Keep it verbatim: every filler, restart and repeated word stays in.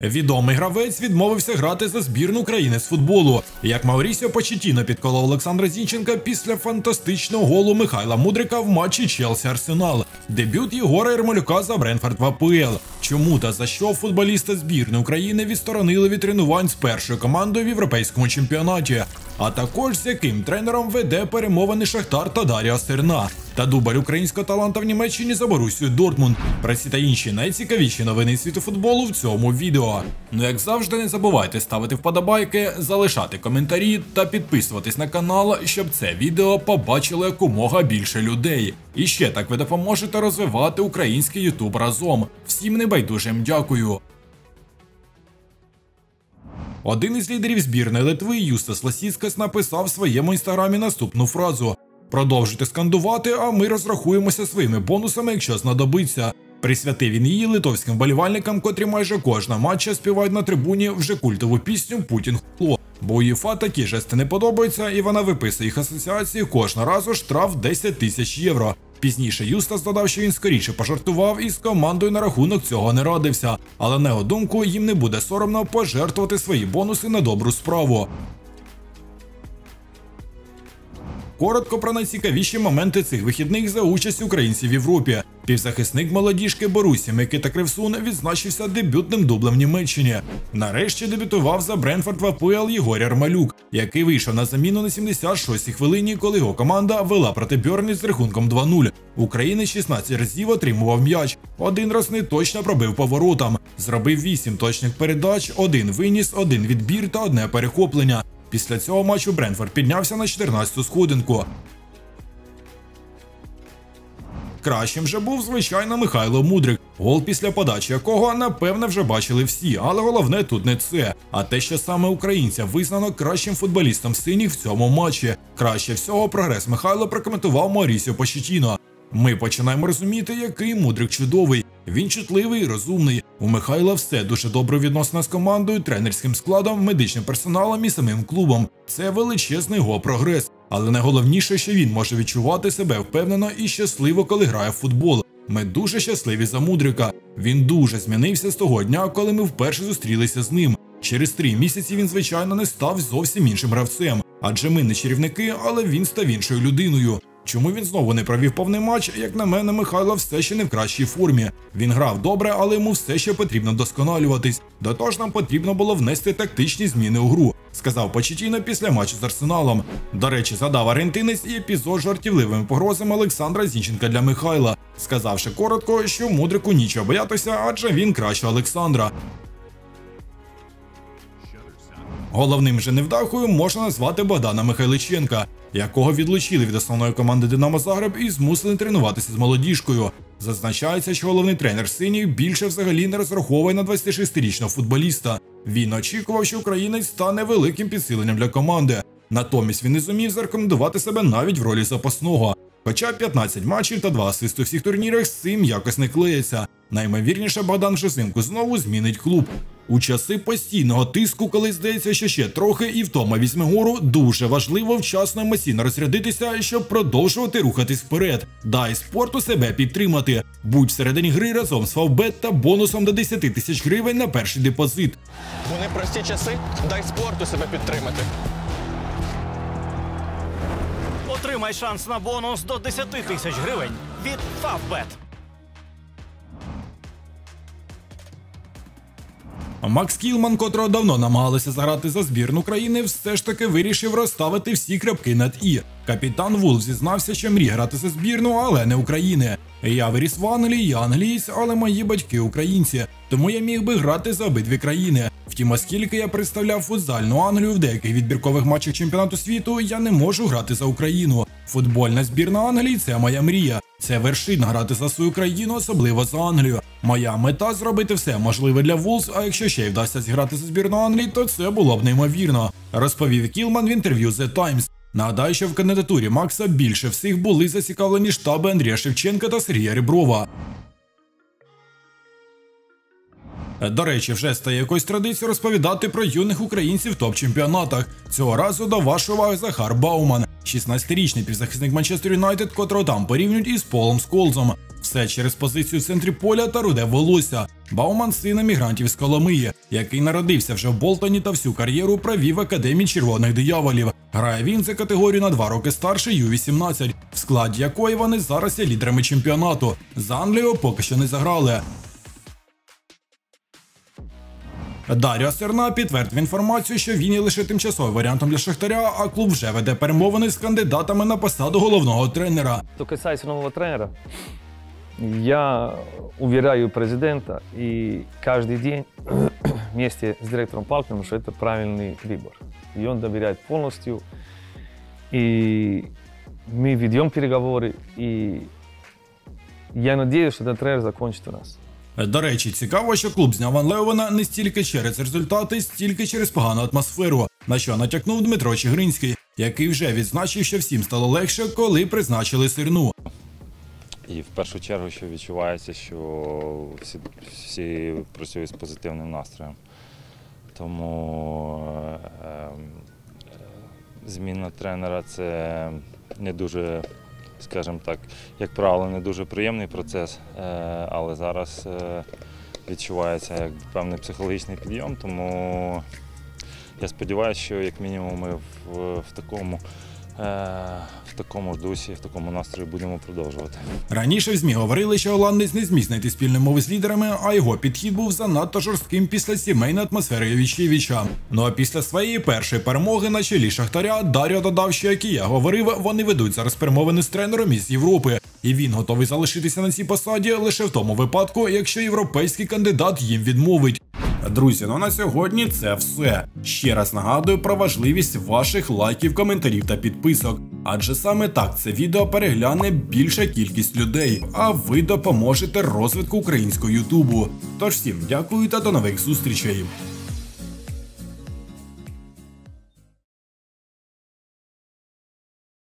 Відомий гравець відмовився грати за збірну України з футболу. Як Маурісіо Почеттіно підколов Олександра Зінченка після фантастичного голу Михайла Мудрика в матчі Челсі-Арсенал. Дебют Єгора Ярмолюка за Брентфорд в АПЛ. Чому та за що футболіста збірної України відсторонили від тренувань з першою командою в європейському чемпіонаті? А також з яким тренером веде перемовини Шахтар та Даріа Серна. Та дубль українського таланта в Німеччині за Борусію Дортмунд. Про ці та інші найцікавіші новини світу футболу в цьому відео. Ну як завжди, не забувайте ставити вподобайки, залишати коментарі та підписуватись на канал, щоб це відео побачило якомога більше людей. І ще так ви допоможете розвивати український ютуб разом. Всім небайдужим дякую. Один із лідерів збірної Литви, Юстас Ласіцкас, написав в своєму інстаграмі наступну фразу: «Продовжуйте скандувати, а ми розрахуємося своїми бонусами, якщо знадобиться». Присвятив він її литовським вболівальникам, котрі майже кожна матча співають на трибуні вже культову пісню «Путін хуйло». Бо УЄФА такі жести не подобаються, і вона виписує їх асоціації кожного разу штраф десять тисяч євро. Пізніше Юстас додав, що він скоріше пожартував і з командою на рахунок цього не радився. Але на його думку, їм не буде соромно пожертвувати свої бонуси на добру справу. Коротко про найцікавіші моменти цих вихідних за участь українців в Європі. Півзахисник молодіжки Борусі Микита Кривсун відзначився дебютним дублем в Німеччині. Нарешті дебютував за Брентфорд в АПЛ Єгор Ярмолюк, який вийшов на заміну на сімдесят шостій хвилині, коли його команда вела проти Бьорнлі з рахунком два нуль. Українець шістнадцять разів отримував м'яч, один раз неточно пробив по воротам, зробив вісім точних передач, один виніс, один відбір та одне перехоплення. Після цього матчу Брентфорд піднявся на чотирнадцяту сходинку. Кращим же був, звичайно, Михайло Мудрик, гол після подачі якого, напевне, вже бачили всі, але головне тут не це, а те, що саме українця визнано кращим футболістом синіх в цьому матчі. Краще всього прогрес Михайла прокоментував Маурісіо Почеттіно. «Ми починаємо розуміти, який Мудрик чудовий. Він чутливий і розумний. У Михайла все дуже добре відносина з командою, тренерським складом, медичним персоналом і самим клубом. Це величезний його прогрес. Але найголовніше, що він може відчувати себе впевнено і щасливо, коли грає в футбол. Ми дуже щасливі за Мудрика. Він дуже змінився з того дня, коли ми вперше зустрілися з ним. Через три місяці він, звичайно, не став зовсім іншим гравцем. Адже ми не чарівники, але він став іншою людиною». Чому він знову не провів повний матч, як на мене, Михайло все ще не в кращій формі. Він грав добре, але йому все ще потрібно досконалюватись. До того ж нам потрібно було внести тактичні зміни у гру, сказав Почеттіно після матчу з Арсеналом. До речі, задав аргентинець і епізод з жартівливими погрозами Олександра Зінченка для Михайла, сказавши коротко, що Мудрику нічого боятися, адже він краще Олександра. Головним же невдахою можна назвати Богдана Михайличенка, якого відлучили від основної команди «Динамо Загреб» і змусили тренуватися з молодіжкою. Зазначається, що головний тренер синіх більше взагалі не розраховує на двадцятишестирічного футболіста. Він очікував, що українець стане великим підсиленням для команди. Натомість він не зумів зарекомендувати себе навіть в ролі запасного. Хоча п'ятнадцять матчів та два асисти у всіх турнірах з цим якось не клеїться. Наймовірніше, Богдан вже взимку знову змінить клуб. У часи постійного тиску, коли здається, що ще трохи і втома візьме гору, дуже важливо вчасно емоційно розрядитися, щоб продовжувати рухатись вперед. Дай спорту себе підтримати. Будь всередині гри разом з Фавбет та бонусом до десяти тисяч гривень на перший депозит. У непрості часи дай спорту себе підтримати. Отримай шанс на бонус до десяти тисяч гривень від Фавбет. Макс Кілман, котрого давно намагалися заграти за збірну країни, все ж таки вирішив розставити всі крапки над «і». Капітан Вулф зізнався, що мріє грати за збірну, але не України. «Я виріс в Англії, я англієць, але мої батьки українці, тому я міг би грати за обидві країни. Втім, оскільки я представляв футзальну Англію в деяких відбіркових матчах чемпіонату світу, я не можу грати за Україну. Футбольна збірна Англії – це моя мрія. Це вершина грати за свою країну, особливо за Англію. Моя мета – зробити все можливе для Вулс, а якщо ще й вдасться зіграти за збірну Англії, то це було б неймовірно», – розповів Кілман в інтерв'ю The Times. Нагадаю, що в кандидатурі Макса більше всіх були зацікавлені штаби Андрія Шевченка та Сергія Реброва. До речі, вже стає якоюсь традицією розповідати про юних українців в топ-чемпіонатах. Цього разу до вашої уваги Захар Бауман, шістнадцятирічний півзахисник Манчестер Юнайтед, котрого там порівнюють із Полом Сколзом. Все через позицію в центрі поля та руде волосся. Бауман – син емігрантів з Коломиї, який народився вже в Болтоні та всю кар'єру провів в Академії Червоних Дияволів. Грає він за категорію на два роки старше ю вісімнадцять, в складі якої вони зараз є лідерами чемпіонату. За Англію поки що не заграли. Даріо Серна підтвердив інформацію, що він є лише тимчасовим варіантом для Шахтаря, а клуб вже веде перемовини з кандидатами на посаду головного тренера. Что касается нового тренера, я уверяю президента и каждый день вместе с директором Палкиным, что это правильный выбор. И он доверяет полностью. И мы ведем переговоры, и я надеюсь, что этот тренер закончит у нас. До речі, цікаво, що клуб зняв Ван Леуена не стільки через результати, стільки через погану атмосферу, на що натякнув Дмитро Чигиринський, який вже відзначив, що всім стало легше, коли призначили Серну. І в першу чергу, що відчувається, що всі, всі працюють з позитивним настроєм. Тому е, е, зміна тренера – це не дуже, скажімо так, як правило, не дуже приємний процес, е, але зараз е, відчувається як певний психологічний підйом, тому я сподіваюся, що як мінімум ми в, в такому в такому ж дусі, в такому настрої будемо продовжувати. Раніше в ЗМІ говорили, що голландець не зміг знайти спільної мови з лідерами, а його підхід був занадто жорстким після сімейної атмосфери Йовічевича. Ну а після своєї першої перемоги на чолі Шахтаря Даріо додав, що, як і я говорив, вони ведуть зараз перемовини з тренером із Європи. І він готовий залишитися на цій посаді лише в тому випадку, якщо європейський кандидат їм відмовить. Друзі, ну на сьогодні це все. Ще раз нагадую про важливість ваших лайків, коментарів та підписок. Адже саме так це відео перегляне більша кількість людей, а ви допоможете розвитку українського ютубу. Тож всім дякую та до нових зустрічей.